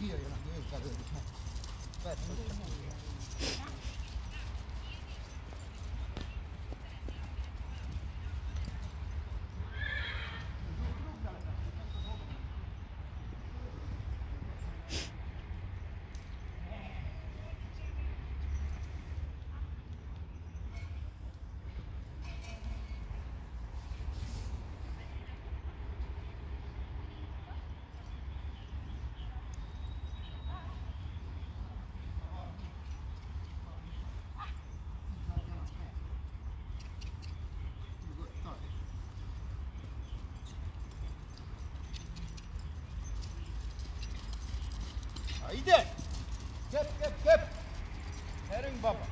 kijöjjön a gép belőle. Ide! Kep! Gyerünk, baba!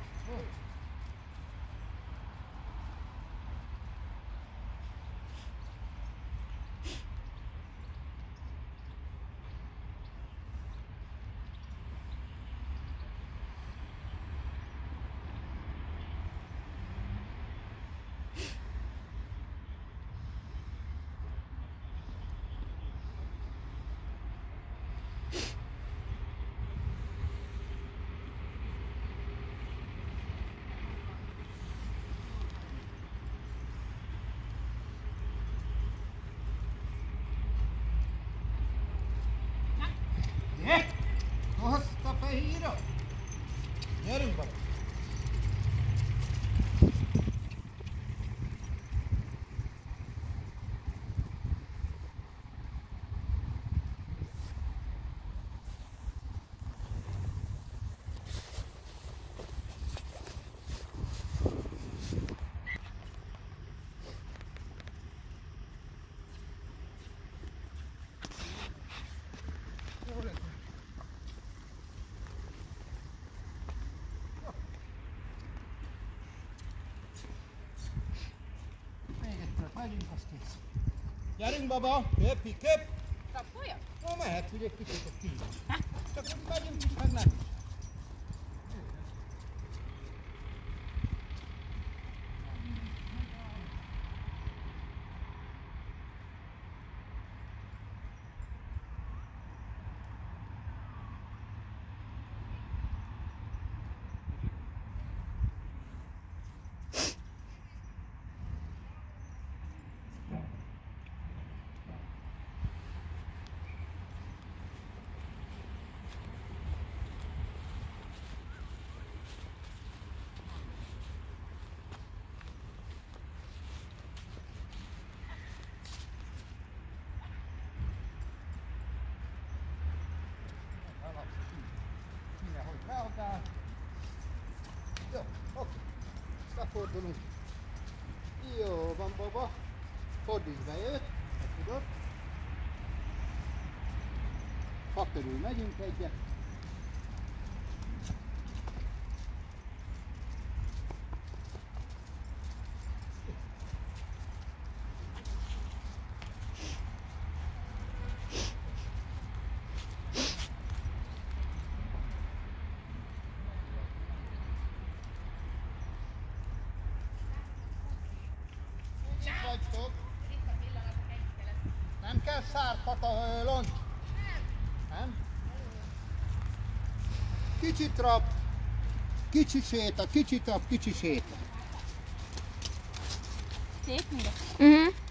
Azt a fehíra! Gyerünk, baba! Megyünk, azt kész. Gyerünk, baba! Kép! Kapolja? No, mehet, ugye egy kicsit a kín. Csak hogy megyünk is, meg nem is. Mindenhogy reagál. Jó, oké. Befordulunk. Jó van, baba. Fordíts be őt, ha tudod. Ha körül megyünk egyet. Nem kell szárpat a loncs? Nem? Kicsi trap, kicsi séta, kicsi trap, kicsi séta. Szép minden?